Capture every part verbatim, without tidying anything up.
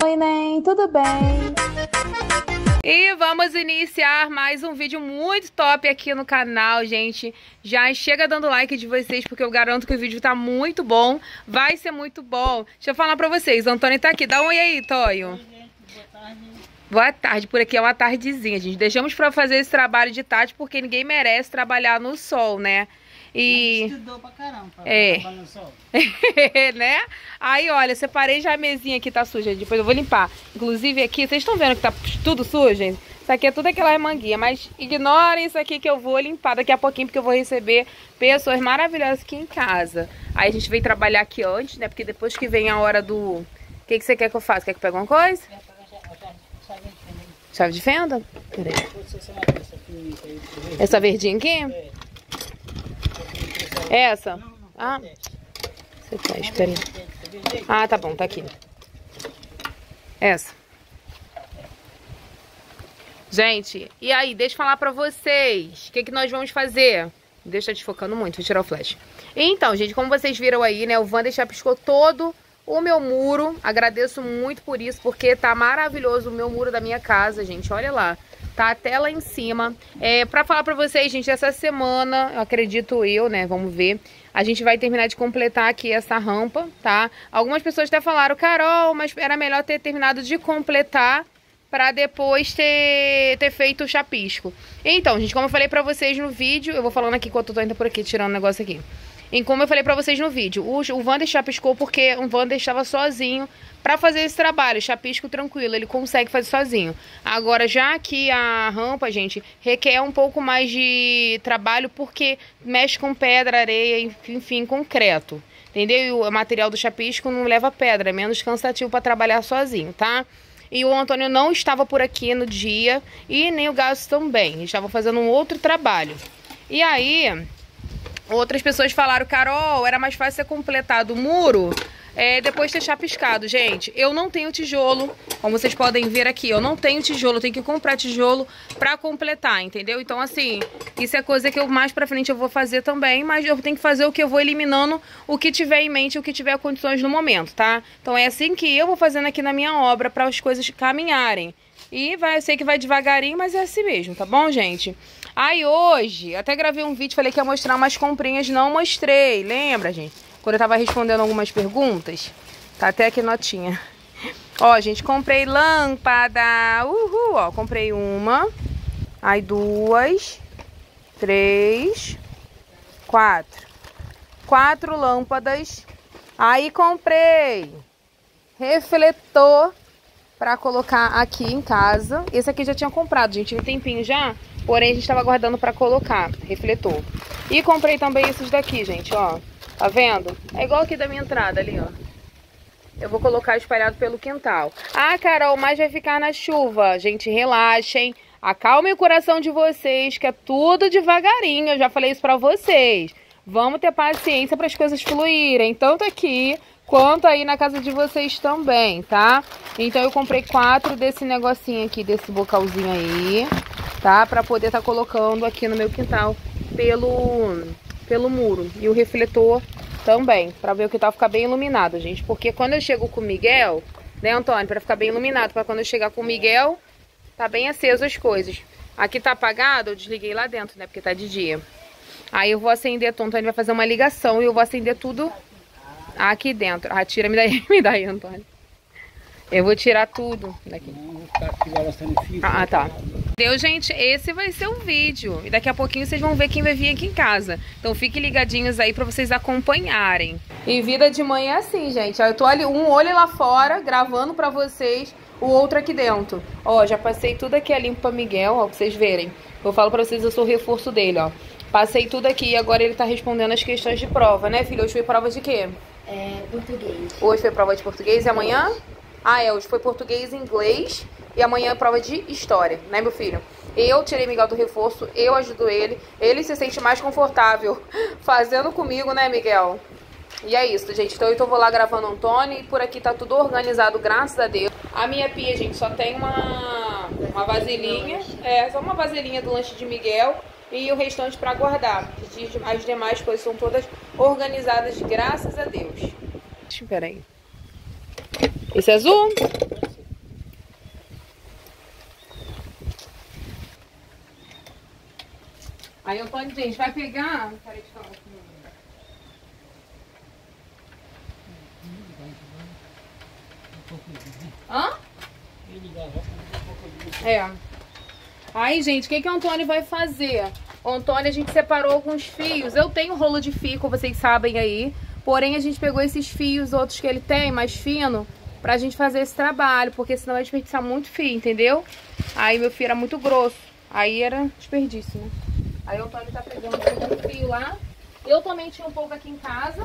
Oi, Nen, tudo bem? E vamos iniciar mais um vídeo muito top aqui no canal, gente. Já chega dando like de vocês, porque eu garanto que o vídeo tá muito bom. Vai ser muito bom. Deixa eu falar pra vocês, o Antônio tá aqui. Dá um oi aí, Tóio. Oi, gente. Boa tarde. Boa tarde, por aqui é uma tardezinha, gente. Deixamos pra fazer esse trabalho de tarde, porque ninguém merece trabalhar no sol, né? E... estudou pra caramba pra é. trabalhar no sol. né? Aí, olha, separei já a mesinha aqui, tá suja. Depois eu vou limpar. Inclusive aqui, vocês estão vendo que tá tudo sujo, gente? Isso aqui é tudo aquela manguinha, mas ignorem isso aqui que eu vou limpar daqui a pouquinho, porque eu vou receber pessoas maravilhosas aqui em casa. Aí a gente veio trabalhar aqui antes, né? Porque depois que vem a hora do... O que, que você quer que eu faça? Quer que eu pegue alguma coisa? Chave de fenda? Peraí. Essa verdinha aqui? Essa? Ah, você tá, espera aí. Ah, tá bom, tá aqui. Essa. Gente, e aí, deixa eu falar pra vocês. O que, que nós vamos fazer? Deixa desfocando muito, vou tirar o flash. Então, gente, como vocês viram aí, né? O Wander chapiscou todo o meu muro. Agradeço muito por isso, porque tá maravilhoso o meu muro da minha casa, gente. Olha lá. Tá até lá em cima. É, pra falar pra vocês, gente, essa semana, eu acredito eu, né? Vamos ver. A gente vai terminar de completar aqui essa rampa, tá? Algumas pessoas até falaram, Carol, mas era melhor ter terminado de completar pra depois ter, ter feito o chapisco. Então, gente, como eu falei pra vocês no vídeo, eu vou falando aqui enquanto eu tô ainda por aqui, tirando o negócio aqui. E como eu falei pra vocês no vídeo, o, o Wander chapiscou porque o Wander estava sozinho pra fazer esse trabalho, chapisco tranquilo, ele consegue fazer sozinho. Agora, já que a rampa, gente, requer um pouco mais de trabalho porque mexe com pedra, areia, enfim, concreto. Entendeu? E o material do chapisco não leva pedra, é menos cansativo pra trabalhar sozinho, tá? E o Antônio não estava por aqui no dia e nem o Gasto também, eles estavam fazendo um outro trabalho. E aí... outras pessoas falaram, Carol, era mais fácil ser completado o muro é, depois de ter chapiscado. Gente, eu não tenho tijolo, como vocês podem ver aqui, eu não tenho tijolo, eu tenho que comprar tijolo pra completar, entendeu? Então, assim, isso é coisa que eu mais pra frente eu vou fazer também, mas eu tenho que fazer o que eu vou eliminando o que tiver em mente, o que tiver condições no momento, tá? Então é assim que eu vou fazendo aqui na minha obra pra as coisas caminharem. E vai, eu sei que vai devagarinho, mas é assim mesmo, tá bom, gente? Aí hoje, até gravei um vídeo, falei que ia mostrar umas comprinhas, não mostrei, lembra, gente? Quando eu tava respondendo algumas perguntas, tá até aqui notinha. Ó, gente, comprei lâmpada, uhul, ó, comprei uma, aí duas, três, quatro. Quatro lâmpadas, aí comprei refletor pra colocar aqui em casa. Esse aqui já tinha comprado, gente, tem um tempinho já. Porém, a gente tava aguardando pra colocar refletor. E comprei também esses daqui, gente, ó. Tá vendo? É igual aqui da minha entrada ali, ó. Eu vou colocar espalhado pelo quintal. Ah, Carol, mas vai ficar na chuva. Gente, relaxem. Acalmem o coração de vocês, que é tudo devagarinho. Eu já falei isso pra vocês. Vamos ter paciência para as coisas fluírem. Tanto aqui... quanto aí na casa de vocês também, tá? Então eu comprei quatro desse negocinho aqui, desse bocalzinho aí, tá? Pra poder tá colocando aqui no meu quintal pelo, pelo muro. E o refletor também, pra ver o quintal ficar bem iluminado, gente. Porque quando eu chego com o Miguel, né, Antônio? Pra ficar bem iluminado, pra quando eu chegar com o Miguel, tá bem aceso as coisas. Aqui tá apagado, eu desliguei lá dentro, né? Porque tá de dia. Aí eu vou acender, o Antônio vai fazer uma ligação e eu vou acender tudo... aqui dentro. Ah, tira, me dá aí, me dá aí, Antônio. Eu vou tirar tudo daqui. Ah, tá. Deu, gente, esse vai ser um vídeo. E daqui a pouquinho vocês vão ver quem vai vir aqui em casa. Então fiquem ligadinhos aí pra vocês acompanharem. E vida de mãe é assim, gente. Eu tô ali, um olho lá fora, gravando pra vocês, o outro aqui dentro. Ó, já passei tudo aqui a limpo pra Miguel, ó, pra vocês verem. Eu falo pra vocês, eu sou o reforço dele, ó. Passei tudo aqui e agora ele tá respondendo as questões de prova, né, filho? Hoje foi prova de quê? É, português. Hoje foi prova de português e amanhã? Ah, é, hoje foi português e inglês e amanhã é prova de história, né, meu filho? Eu tirei Miguel do reforço, eu ajudo ele, ele se sente mais confortável fazendo comigo, né, Miguel? E é isso, gente. Então eu vou lá gravando o Antônio e por aqui tá tudo organizado, graças a Deus. A minha pia, gente, só tem uma, uma vasilhinha, é, só uma vasilhinha do lanche de Miguel e o restante pra guardar. As demais coisas são todas organizadas, graças a Deus. Espera aí. Esse azul? Aí eu pode, gente, vai pegar... Peraí, deixa eu falar aqui. Hã? É. Aí, gente, o que, que o Antônio vai fazer? O Antônio, a gente separou alguns fios. Eu tenho rolo de fio, como vocês sabem aí. Porém, a gente pegou esses fios, outros que ele tem, mais fino, pra gente fazer esse trabalho. Porque senão vai desperdiçar muito fio, entendeu? Aí meu fio era muito grosso. Aí era desperdício, né? Aí o Antônio tá pegando um fio lá. Eu também tinha um pouco aqui em casa.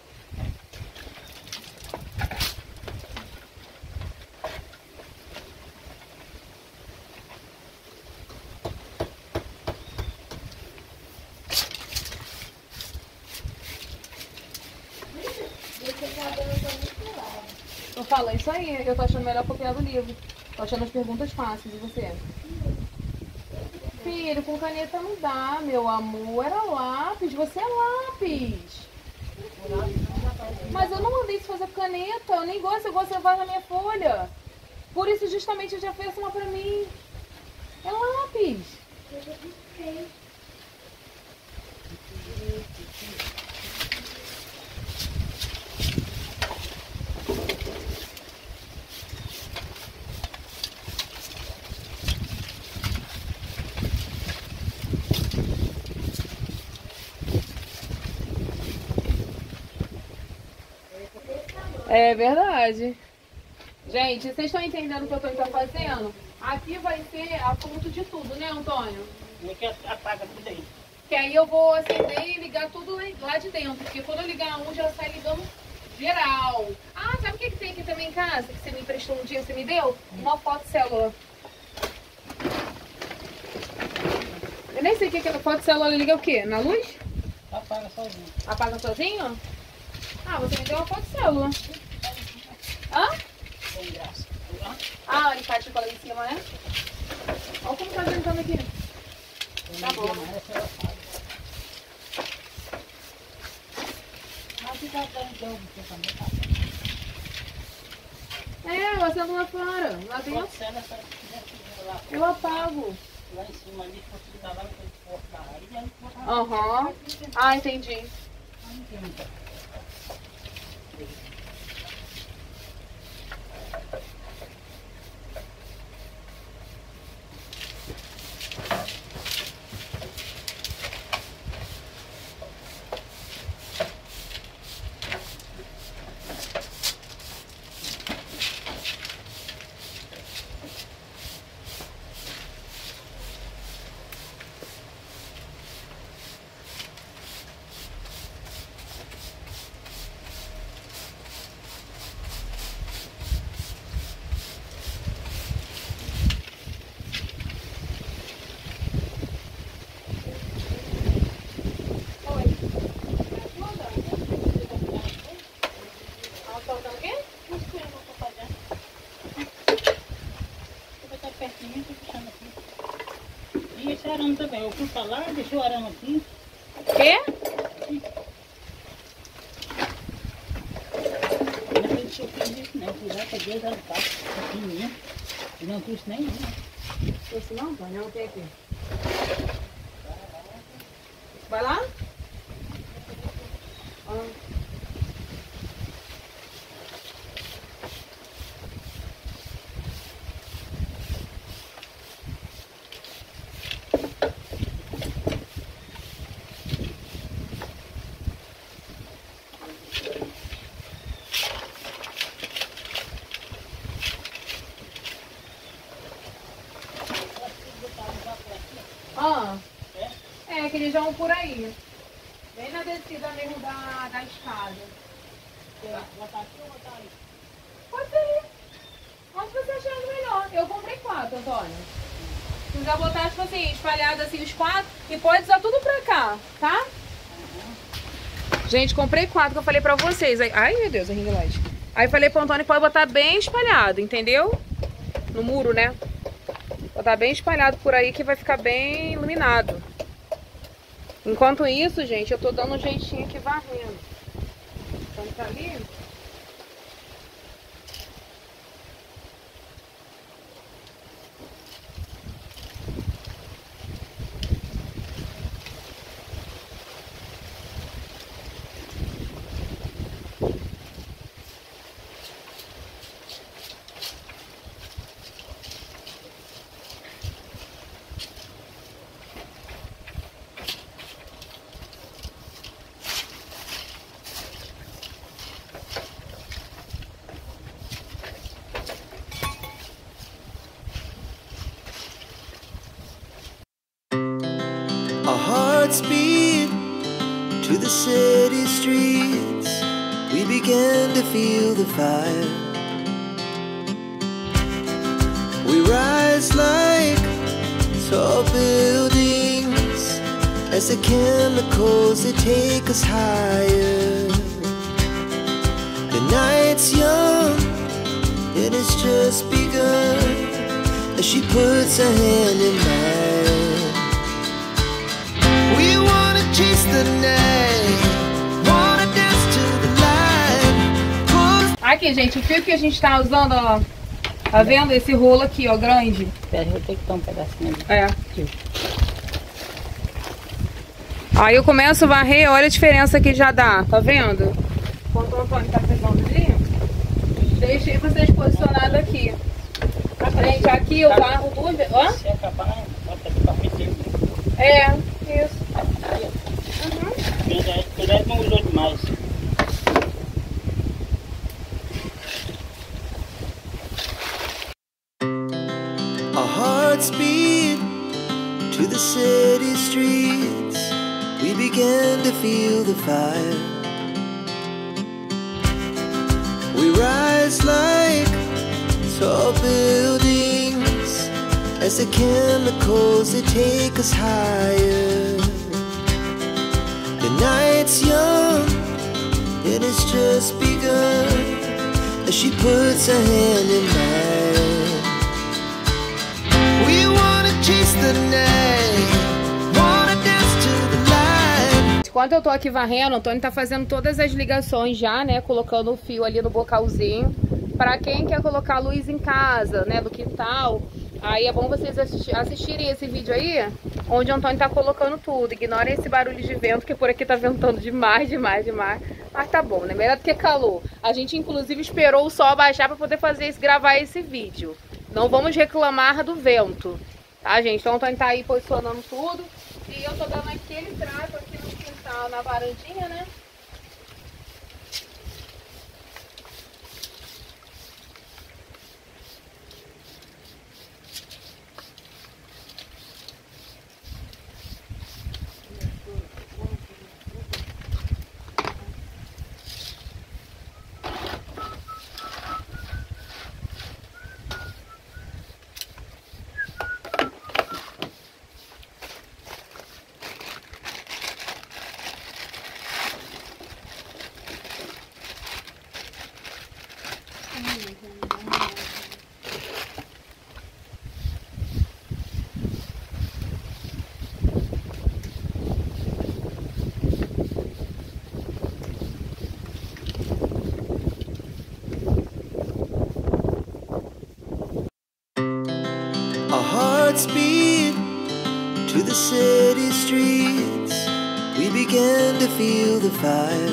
Eu falo, é isso aí, eu tô achando melhor copiar do livro. Tô achando as perguntas fáceis, e você? Filho, com caneta não dá, meu amor. Era lápis, você é lápis. Mas eu não mandei isso fazer com caneta, eu nem gosto, eu gosto de levar na minha folha. Por isso justamente eu já fiz uma pra mim. É lápis. É verdade. Gente, vocês estão entendendo o que o Antônio está fazendo? Aqui vai ser a ponto de tudo, né, Antônio? Como é que apaga tudo aí? Que aí eu vou acender e ligar tudo lá de dentro. Porque quando eu ligar um, já sai ligando geral. Ah, sabe o que, que tem aqui também em casa? Que você me emprestou um dia, você me deu? Uma foto celular. Eu nem sei o que é foto celular. Liga o quê? Na luz? Apaga sozinho. Apaga sozinho? Ah, você me deu uma foto celular. Hã? Sem graça. Ah, ele faz chocolate em cima, né? Olha como tá ventando aqui. Tá bom. É, eu acendo lá fora. Lá dentro. Eu apago. Lá em cima ali, se você ligar lá, no porto da área, Aham. Ah, entendi. Também. Eu fui pra lá, deixei o arame aqui. Quê? Não acredito que eu fiz isso, não. Eu fui lá, peguei o carro, pequenininho. E não trouxe nem um. Esse não, pai, não tem aqui. Vai lá? Ah. Ah, é, que eles vão por aí. Bem na descida mesmo da, da escada. Botar aqui ou botar aí? Pode ser. Onde você achar melhor. Eu comprei quatro, Antônio. Se quiser botar, tipo assim, espalhado assim os quatro. E pode usar tudo pra cá, tá? Gente, comprei quatro que eu falei pra vocês. Aí, ai, meu Deus, a ring light. Aí falei pro Antônio que pode botar bem espalhado, entendeu? No muro, né? Botar bem espalhado por aí que vai ficar bem iluminado. Enquanto isso, gente, eu tô dando um jeitinho aqui varrendo. Então tá ali. to the city streets, we began to feel the fire. We rise like tall buildings as the chemicals, they take us higher. The night's young, it has just begun, as she puts her hand in mine. We wanna chase the night, wanna dance to the light. Aqui, gente, o fio que a gente tá usando, ó. Tá vendo esse rolo aqui, ó, grande? Pera, eu vou ter que dar um pedacinho ali. É. Aí eu começo a varrer, olha a diferença que já dá, tá vendo? Enquanto o Antônio tá pegando ali, deixei vocês posicionados aqui. Gente, aqui eu varro duas vezes. Ó? Se acabar, bota aqui pra frente. É, isso. Uhum. Cuidado, não usou demais. Our hearts beat to the city streets, we began to feel the fire. We rise like tall buildings as the chemicals, they take us higher. The night's young, it has just begun, as she puts her hand in mine. We wanna chase the night, wanna dance to the light. Enquanto eu tô aqui varrendo, o Antônio tá fazendo todas as ligações já, né? Colocando o fio ali no bocalzinho. Pra quem quer colocar luz em casa, né? Do quintal. Aí é bom vocês assisti assistirem esse vídeo aí, onde o Antônio tá colocando tudo. Ignorem esse barulho de vento, que por aqui tá ventando demais, demais, demais. Mas tá bom, né? Melhor do que calor. A gente, inclusive, esperou o sol baixar pra poder fazer esse, gravar esse vídeo. Não vamos reclamar do vento, tá, gente? Então o Antônio tá aí posicionando tudo. E eu tô dando aquele trato aqui no quintal, na varandinha, né? Our hearts beat to the city streets, we began to feel the fire.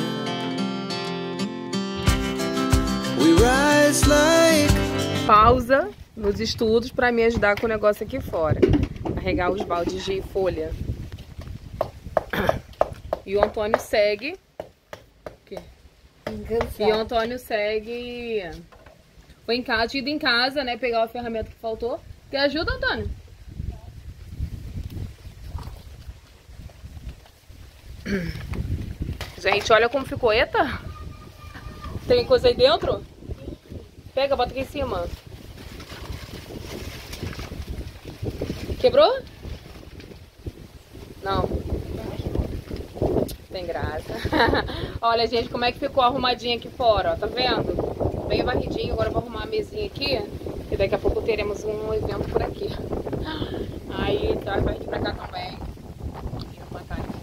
We rise like... Pausa nos estudos para me ajudar com o negócio aqui fora. Carregar os baldes de folha. E o Antônio segue. E o Antônio segue. Foi em casa, tinha ido em casa, né? Pegar a ferramenta que faltou. Quer ajuda, Antônio? Gente, olha como ficou. Eita! Tem coisa aí dentro? Pega, bota aqui em cima. Quebrou? Não. Tem graça. Olha, gente, como é que ficou arrumadinho aqui fora, ó. Tá vendo? Bem varridinho. Agora eu vou arrumar a mesinha aqui. E daqui a pouco teremos um evento por aqui. Aí, tá, vai vir pra cá também. Deixa eu botar aqui.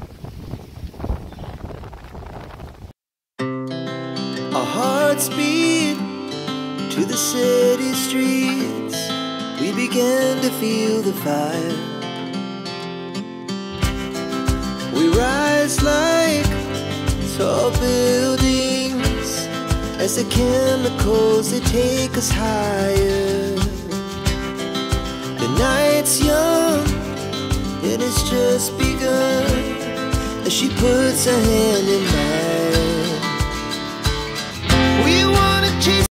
Our hearts beat to the city streets, we began to feel the fire. We rise like tall buildings as the chemicals, they take us higher. The night's young, it has just begun, as she puts her hand in mine. We wanna chase.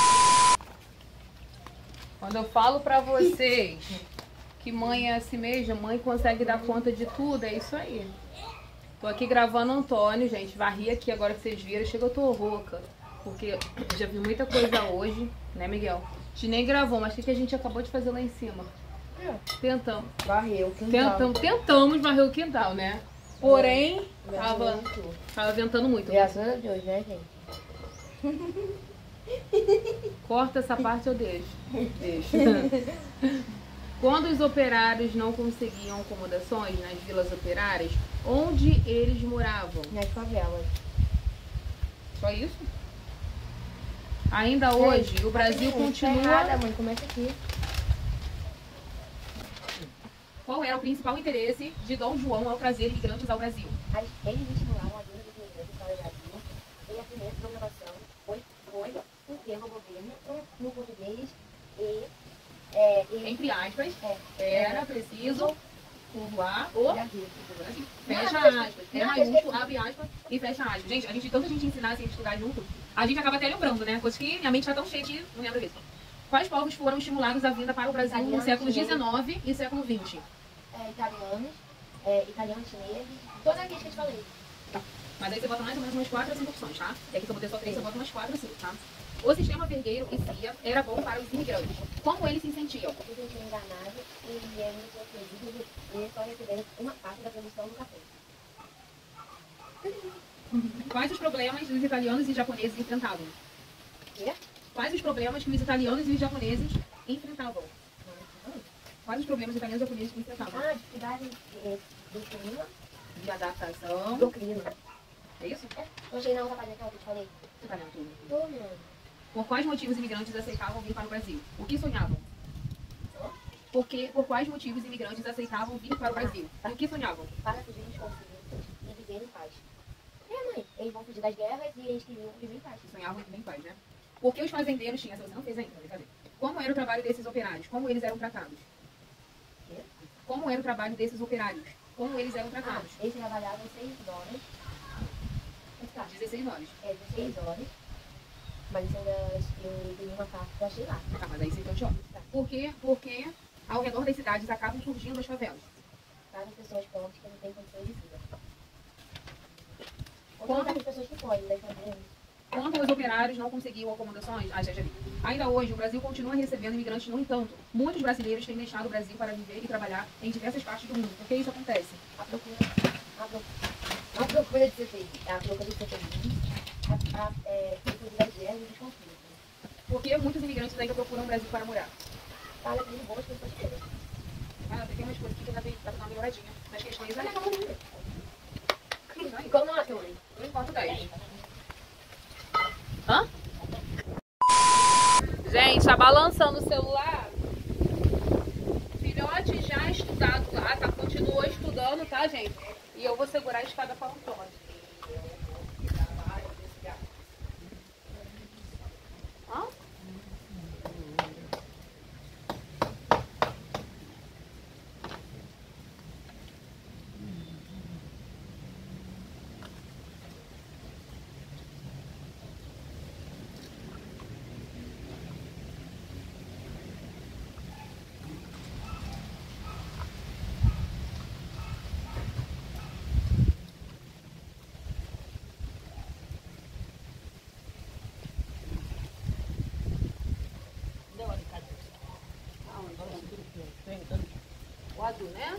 Quando eu falo pra vocês que mãe é assim mesmo, mãe consegue dar conta de tudo, é isso aí. Tô aqui gravando o Antônio, gente. Varri aqui agora que vocês viram. Chega, eu tô rouca. Porque já vi muita coisa hoje, né, Miguel? A gente nem gravou, mas o que, que a gente acabou de fazer lá em cima? É. Tentamos. Varreu o quintal. Tentamos, tentamos varrer o quintal, né? Porém, é. tava, tava ventando muito. Graças a Deus, né, gente? Corta essa parte, eu deixo. Deixo. Quando os operários não conseguiam acomodações nas vilas operárias, onde eles moravam? Nas favelas. Só isso? Ainda hoje, Ei, o Brasil tá continua... Tá errada, mãe. Começa aqui. Qual era o principal interesse de Dom João ao trazer imigrantes ao Brasil? Eles estimulavam a vinda dos imigrantes para o Brasil e a primeira programação foi, foi um termo ao governo no português e... É, e entre aspas, é, era preciso povoar o Brasil. Fecha aspas. É maiúsculo, abre aspas e fecha aspas. Gente, a gente, tanto a gente ensinasse e estudar junto, a gente acaba até lembrando, né? Coisa que minha mente tá tão cheia que não lembro disso. Quais povos foram estimulados à vinda para o Brasil no século dezenove e século vinte? É, italianos, é, italianos, chineses, todos aqueles que eu te falei. Tá. Mas aí você bota mais ou menos umas quatro a cinco opções, tá? É que se eu botei só três, eu boto umas quatro a cinco, tá? O sistema vergueiro e C I A era bom para os imigrantes. Como eles se sentiam? Se sentiam enganados e eles acreditam e só receberam uma parte da produção do café. Quais os problemas os italianos e japoneses enfrentavam? Quê? Quais os problemas que os italianos e os japoneses enfrentavam? Quais os problemas os italianos e os japoneses enfrentavam? Ah, dificuldade do clima. De adaptação. Do clima. É isso? É. Não cheguei na outra página que eu te falei. Você tá vendo tudo? Tô vendo. Por quais motivos imigrantes aceitavam vir para o Brasil? O que sonhavam? Por, que, por quais motivos imigrantes aceitavam vir para o Brasil? E o que sonhavam? Para fugir dos conflitos e viver em paz. É, mãe. Eles vão fugir das guerras e eles queriam viver em paz. Sonhavam em viver em paz, né? Por que os fazendeiros tinham... Essa você não fez ainda, brincadeira. Como era o trabalho desses operários? Como eles eram tratados? Quê? Como era o trabalho desses operários? Como eles eram tratados? Ah, eles trabalhavam seis horas. Tá, dezesseis horas. É, dezesseis horas. Mas isso ainda eu tenho uma parte que eu achei lá. Tá, mas aí você então te olha. Por quê? Porque ao redor das cidades acabam surgindo as favelas. Para as pessoas pobres que não têm condições de vida. Ou Quanto- para as pessoas que podem, das famílias. Quanto aos operários não conseguiam acomodações, ah, já, já vi. Ainda hoje, o Brasil continua recebendo imigrantes, no entanto, muitos brasileiros têm deixado o Brasil para viver e trabalhar em diversas partes do mundo. Por que isso acontece? A procura, a procura, a procura de ser feliz, a procura de ser feliz, a, a é, procura das guerras e dos conflitos. Por que muitos imigrantes ainda procuram o Brasil para morar? Para ter boas pessoas todas. Ah, tem umas coisas aqui que ainda tem- dá pra dar uma melhoradinha. Nas questões, ah, não, Como nota, mãe? não importa dez. Hã? Gente, tá balançando o celular. Filhote já estudado lá, tá? Continuou estudando, tá, gente? E eu vou segurar a escada para o Antônio. Hã? O azul, né?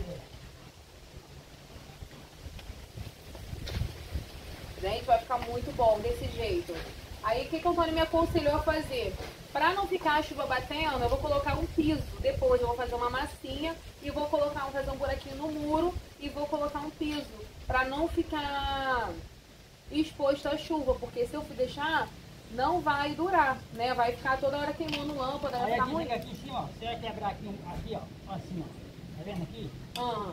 Gente, vai ficar muito bom desse jeito. Aí, o que, que o Antônio me aconselhou a fazer? Pra não ficar a chuva batendo, eu vou colocar um piso. Depois eu vou fazer uma massinha e vou colocar, vou fazer um buraquinho no muro e vou colocar um piso. Pra não ficar exposto à chuva, porque se eu deixar, não vai durar, né? Vai ficar toda hora queimando lâmpada, vai Aí ficar aqui, ruim. aqui em cima, ó. Você vai quebrar aqui, um- aqui, ó. Assim, ó. Tá vendo aqui? Ah,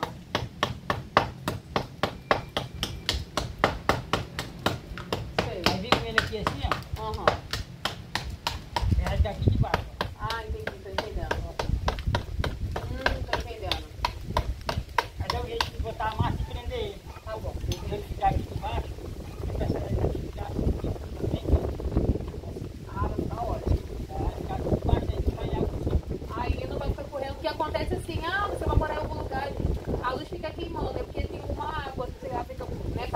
sei. Aí vem com ele aqui assim, ó. Aham. Você rasga aqui de baixo, ó. Ah, entendi, tô entendendo. Hum, tô entendendo. Aí dá o jeito de botar a massa e prender ele. Tá bom. Se ele ficar aqui de baixo, fica essa daqui ficar assim, bem aqui. Ah, vai ficar ótimo. Aí ficar aqui de baixo, aí vai água em cima. Aí não vai ficar correndo. O que acontece assim, ah, você vai morar em algum lugar, a luz fica queimando, é porque tem uma água, você fica, né,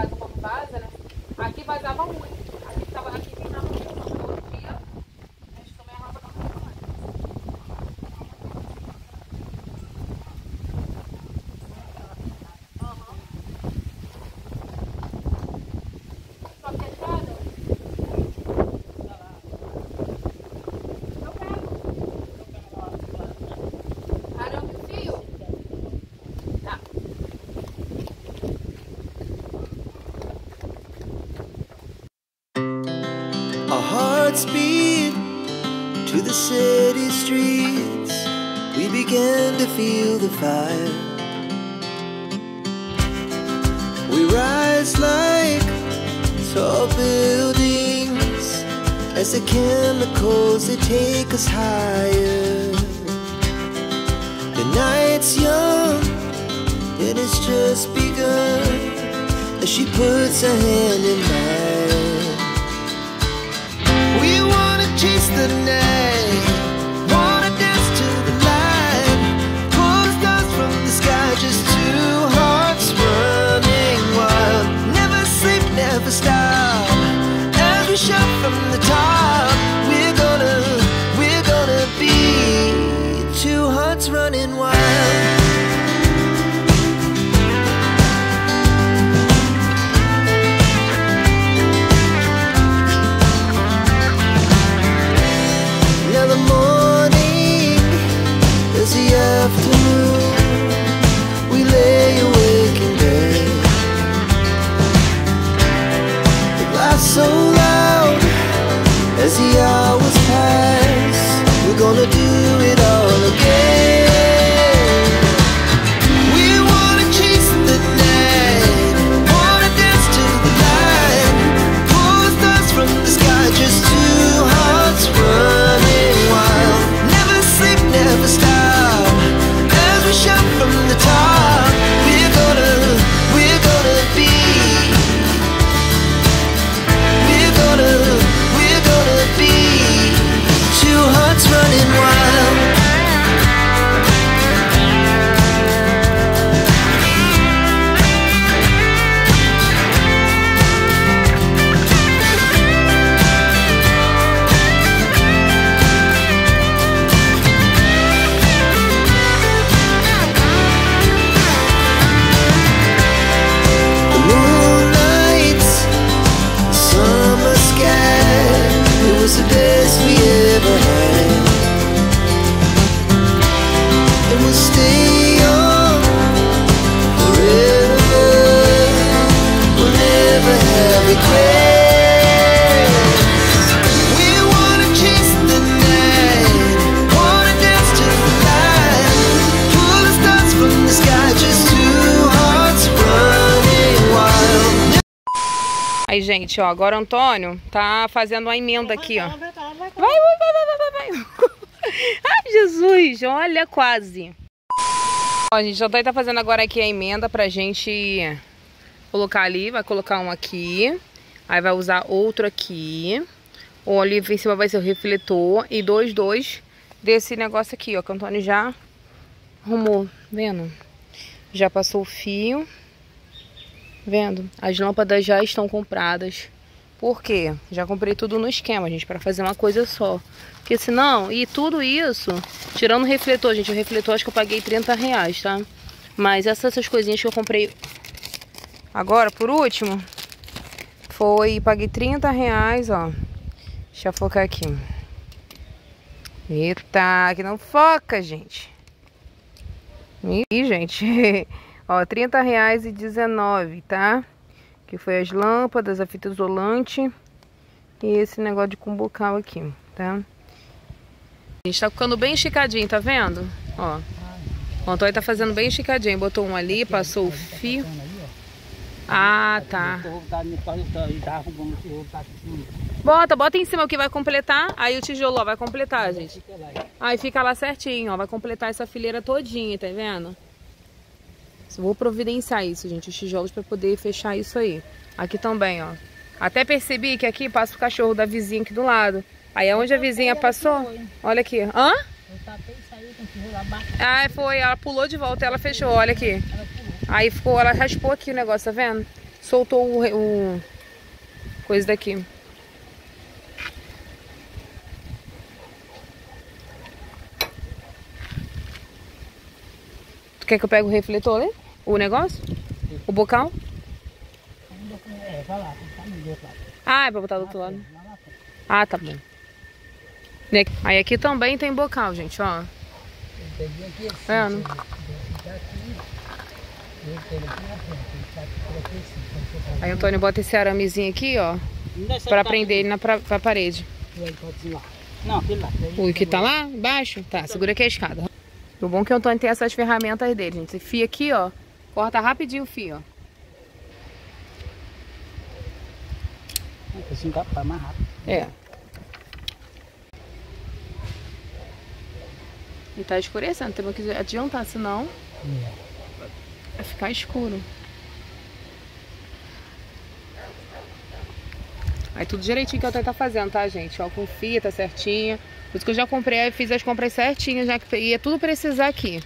Our hearts beat to the city streets. We began to feel the fire. We rise like tall buildings as the chemicals, they take us higher. The night's young and it's just begun as she puts her hand in mine. We wanna chase the night, wanna dance to the light, pull the stars from the sky, just two hearts running wild. Never sleep, never stop, as we shout from the top. We're gonna, we're gonna be two hearts running wild. Afternoon, we lay awake in bed. The glass so loud as the hours pass. We're gonna do it all again. We wanna chase the night, wanna dance to the light, pull the stars from the sky, just two hearts running wild. Never sleep, never stop, shout from the top. We're gonna, we're gonna be, we're gonna, we're gonna be two hearts running wild. The best we ever had, and we'll stay on forever. We'll never have regrets. We wanna chase the night, wanna dance to the light, pull the stars from the sky, just two hearts running wild. Aí, gente, ó, agora o Antônio tá fazendo uma emenda aqui, ó. Vai, vai, vai, vai, vai, vai. Ai, Jesus, olha, quase. Ó, gente, o Antônio tá fazendo agora aqui a emenda pra gente colocar ali. Vai colocar um aqui, aí vai usar outro aqui. O ali em cima vai ser o refletor e dois, dois desse negócio aqui, ó, que o Antônio já arrumou, vendo? Já passou o fio. Vendo? As lâmpadas já estão compradas. Por quê? Já comprei tudo no esquema, gente, para fazer uma coisa só. Porque senão, e tudo isso, tirando o refletor, gente, o refletor acho que eu paguei trinta reais, tá? Mas essas, essas coisinhas que eu comprei agora, por último, foi, paguei trinta reais, ó. Deixa eu focar aqui. Eita, que não foca, gente. Ih, gente... Ó, trinta reais e dezenove, tá? Que foi as lâmpadas, a fita isolante e esse negócio de cumbucal aqui, tá? A gente tá ficando bem esticadinho, tá vendo? Ó, o Antônio tá fazendo bem esticadinho. Botou um ali, passou o fio. Ah, tá. Bota, bota em cima o que vai completar. Aí o tijolo, ó, vai completar, gente. Aí fica lá certinho, ó. Vai completar essa fileira todinha, tá vendo? Vou providenciar isso, gente, os tijolos para poder fechar isso aí. Aqui também, ó. Até percebi que aqui passa o cachorro da vizinha aqui do lado. Aí é onde a vizinha passou, olha aqui. Hã? Ah, foi, ela pulou de volta e ela fechou, olha aqui. Aí ficou, ela raspou aqui o negócio, tá vendo? Soltou o, o coisa daqui. Tu quer que eu pegue o refletor ali? O negócio? O bocal? É, vai lá, tá no outro lado. Ah, é pra botar do outro lado. Ah, tá bom. Aí aqui também tem bocal, gente, ó. Vendo? Aí o Antônio bota esse aramezinho aqui, ó. Pra prender ele na pra, pra parede. Não, aquele lá. O que tá lá embaixo? Tá, segura aqui a escada. O bom é que o Antônio tem essas ferramentas dele, gente. Esse fio aqui, ó, corta rapidinho o fio, ó. Assim vai mais rápido. É. E tá escurecendo, temos que adiantar, senão vai ficar escuro. Aí tudo direitinho que o Antônio tá fazendo, tá, gente? Ó, com fio, tá certinho. Por isso que eu já comprei, fiz as compras certinhas, já que ia tudo precisar aqui.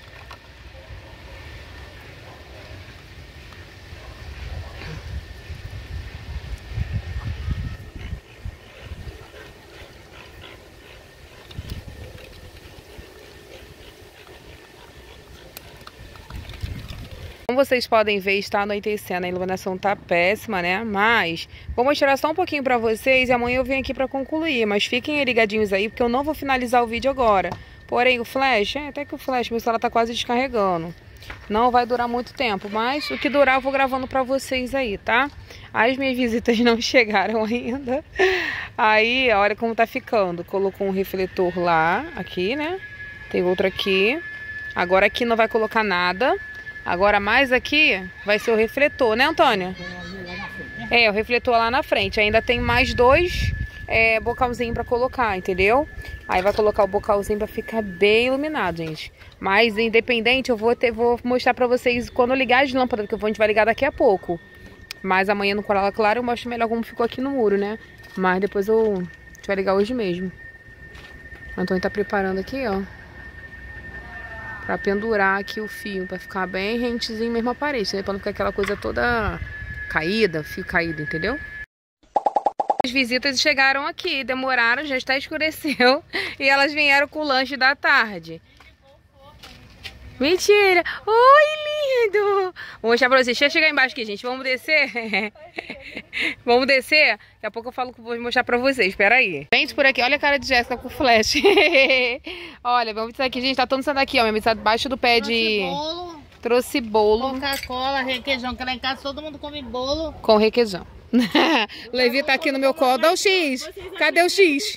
Como vocês podem ver, está anoitecendo, a iluminação tá péssima, né? Mas vou mostrar só um pouquinho pra vocês e amanhã eu venho aqui pra concluir. Mas fiquem ligadinhos aí, porque eu não vou finalizar o vídeo agora. Porém, o flash, é, até que o flash, meu celular tá quase descarregando. Não vai durar muito tempo, mas o que durar eu vou gravando pra vocês aí, tá? As minhas visitas não chegaram ainda. Aí, olha como tá ficando. Colocou um refletor lá, aqui, né? Tem outro aqui. Agora aqui não vai colocar nada. Agora mais aqui vai ser o refletor, né, Antônia? É, o refletor lá na frente. Ainda tem mais dois é, bocalzinhos pra colocar, entendeu? Aí vai colocar o bocalzinho pra ficar bem iluminado, gente. Mas independente, eu vou, ter, vou mostrar pra vocês quando eu ligar as lâmpadas, porque a gente vai ligar daqui a pouco. Mas amanhã no Coral Claro eu mostro melhor como ficou aqui no muro, né? Mas depois eu, a gente vai ligar hoje mesmo. O Antônio tá preparando aqui, ó. Pra pendurar aqui o fio, pra ficar bem rentezinho mesmo a parede, né? Pra não ficar aquela coisa toda caída, fio caído, entendeu? As visitas chegaram aqui, demoraram, já está escureceu. E elas vieram com o lanche da tarde. Mentira! Oi, lindo! Vou mostrar pra vocês. Deixa eu chegar embaixo aqui, gente. Vamos descer? Vamos descer? Daqui a pouco eu falo que vou mostrar pra vocês. Espera aí. Gente, por aqui. Olha a cara de Jéssica com flash. Olha, vamos ver aqui, gente. Tá todo mundo aqui, ó. Minha mesa debaixo do pé de... Bolo, Trouxe bolo. Coca-Cola, requeijão. Que lá em casa todo mundo come bolo. Com requeijão. Levi tá aqui no meu colo. Dá o X. Cadê o X?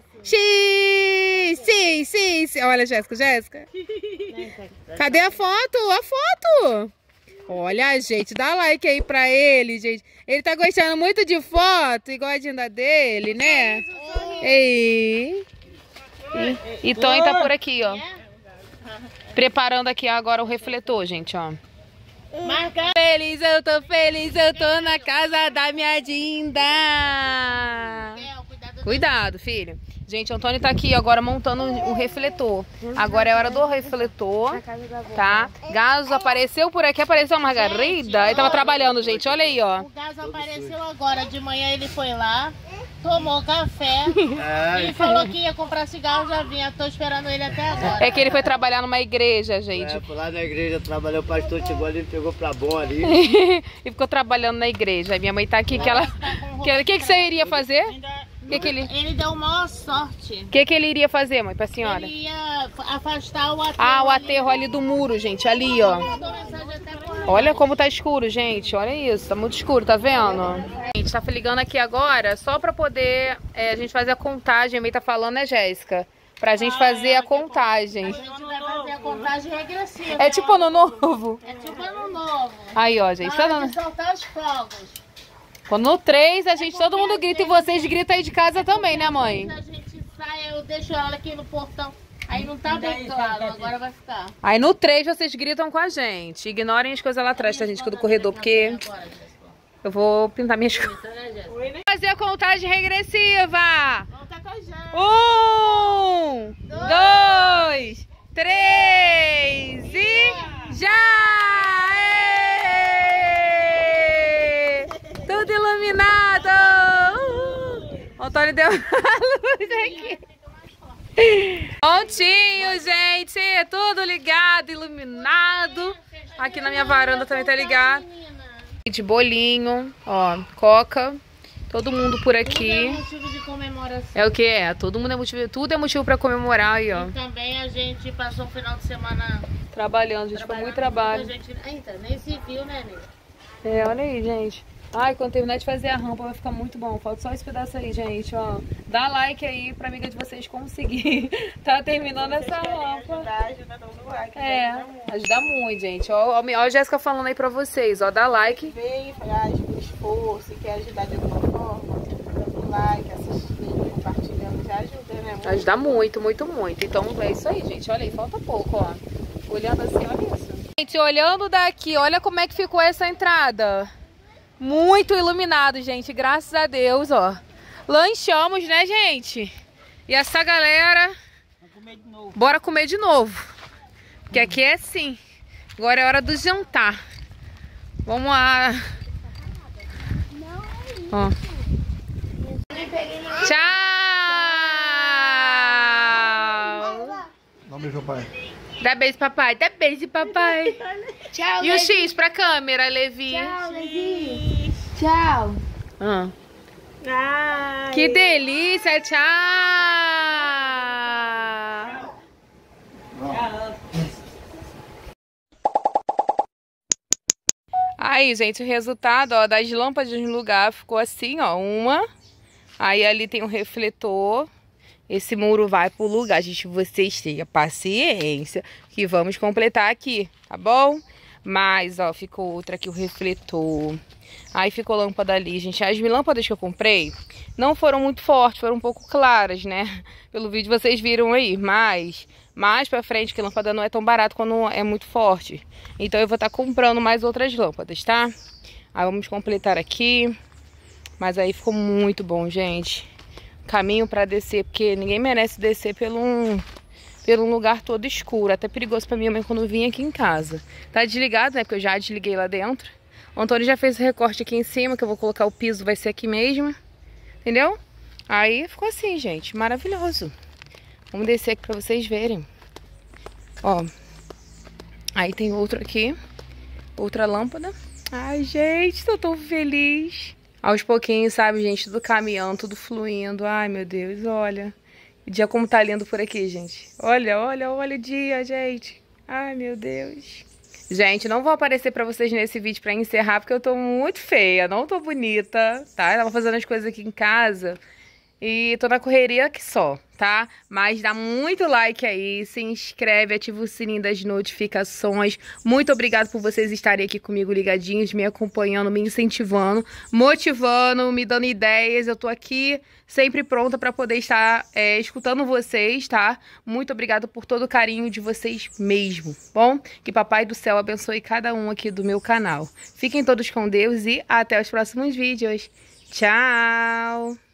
X! Sim, sim, sim. Olha, Jéssica, Jéssica. Cadê a foto? A foto! Olha, gente, dá like aí pra ele, gente. Ele tá gostando muito de foto, igualzinho da dele, né? Ei. E, e Tony tá por aqui, ó. Preparando aqui agora o refletor, gente, ó. Marca. Feliz, eu tô feliz, eu tô na casa da minha Dinda. Cuidado, filho. Gente, o Antônio tá aqui agora montando o refletor. Agora é hora do refletor, tá? Gaso apareceu por aqui, apareceu a Margarida. Ele tava trabalhando, gente, olha aí, ó. O Gaso apareceu agora, de manhã ele foi lá, tomou café e falou que ia comprar cigarro, já vinha. Tô esperando ele até agora. É que ele foi trabalhar numa igreja, gente. É, foi lá na igreja, trabalhou, o pastor chegou ali, pegou pra bom ali. E ficou trabalhando na igreja. Minha mãe tá aqui, que ela... O que, que, que você iria fazer? Que que ele... ele deu maior sorte. O que, que ele iria fazer, mãe, pra senhora? Ele ia afastar o aterro. Ah, o aterro ali do muro, gente, ali, ó. Olha como tá escuro, gente, olha isso, tá muito escuro, tá vendo? A gente tá ligando aqui agora só pra poder é, a gente fazer a contagem, a mãe tá falando, né, Jéssica? Pra gente fazer a contagem. A gente vai fazer a contagem regressiva. É tipo ano novo. É tipo ano novo. Aí, ó, gente, tá Na hora dando... de soltar os fogos. Quando no três, a gente, todo mundo grita e vocês gritam aí de casa também, né, mãe? Quando a gente sai, eu deixo ela aqui no portão. Aí não tá bem claro, agora vai ficar. Aí no três vocês gritam com a gente. Ignorem as coisas lá atrás, tá, gente, do corredor, porque eu vou pintar minhas coisas. Fazer a contagem regressiva. Volta com a gente. Um, dois, três e já! Tudo iluminado! O Antônio deu a luz aqui. Prontinho, gente. Tudo ligado, iluminado. Aqui na minha varanda também tá ligado. De bolinho, ó, coca. Todo mundo por aqui. Tudo é motivo de comemoração. É o que é? Todo mundo é motivo, tudo é motivo pra comemorar aí, ó. E também a gente passou o final de semana Trabalhando, gente, foi muito trabalho. A gente... Eita, nem se viu, né, Ney? É, olha aí, gente. Ai, quando terminar de fazer a rampa vai ficar muito bom. Falta só esse pedaço aí, gente, ó. Dá like aí pra amiga de vocês conseguir tá terminando essa rampa. Ajudar, ajuda todo like. É, ajuda muito, gente. Ó, ó, ó a Jéssica falando aí pra vocês, ó. Dá like. Vem, faz o esforço e quer ajudar de alguma forma. Dando like, assistindo, compartilhando, já ajuda, né? Muito. Ajuda muito, muito, muito. Então é isso aí, gente. Olha aí, falta pouco, ó. Olhando assim, olha isso. Gente, olhando daqui, olha como é que ficou essa entrada. Muito iluminado, gente, graças a Deus, ó. Lanchamos, né, gente? E essa galera... Vamos comer de novo. Bora comer de novo. Porque aqui é assim. Agora é hora do jantar. Vamos lá. Ó. Tchau! Dá um beijo, papai. Dá beijo, papai. Dá beijo, papai. Tchau, E o Levi. X pra câmera, Levi. Tchau, Levi. Tchau. Ah. Ai. Que delícia, tchau! Aí, gente, o resultado, ó, das lâmpadas no lugar ficou assim, ó, uma. Aí ali tem um refletor. Esse muro vai pro lugar, gente, vocês tenham paciência que vamos completar aqui, tá bom? Mas, ó, ficou outra aqui, o refletor. Aí ficou lâmpada ali, gente. As lâmpadas que eu comprei não foram muito fortes, foram um pouco claras, né? Pelo vídeo vocês viram aí, mas mais pra frente, que lâmpada não é tão barato quando é muito forte. Então eu vou estar comprando mais outras lâmpadas, tá? Aí vamos completar aqui. Mas aí ficou muito bom, gente. Caminho pra descer, porque ninguém merece descer pelo um, pelo um lugar todo escuro. Até perigoso pra minha mãe quando vinha aqui em casa. Tá desligado, né? Porque eu já desliguei lá dentro. O Antônio já fez o recorte aqui em cima, que eu vou colocar o piso, vai ser aqui mesmo. Entendeu? Aí ficou assim, gente. Maravilhoso. Vamos descer aqui pra vocês verem. Ó. Aí tem outro aqui. Outra lâmpada. Ai, gente, tô tão feliz. Aos pouquinhos, sabe, gente, do caminhão, tudo fluindo. Ai, meu Deus, olha. O dia como tá lindo por aqui, gente. Olha, olha, olha o dia, gente. Ai, meu Deus. Gente, não vou aparecer pra vocês nesse vídeo pra encerrar, porque eu tô muito feia, não tô bonita, tá? Eu tava fazendo as coisas aqui em casa e tô na correria aqui só, tá? Mas dá muito like aí, se inscreve, ativa o sininho das notificações. Muito obrigada por vocês estarem aqui comigo ligadinhos, me acompanhando, me incentivando, motivando, me dando ideias. Eu tô aqui sempre pronta pra poder estar é, escutando vocês, tá? Muito obrigada por todo o carinho de vocês mesmo, bom? Que Papai do Céu abençoe cada um aqui do meu canal. Fiquem todos com Deus e até os próximos vídeos. Tchau!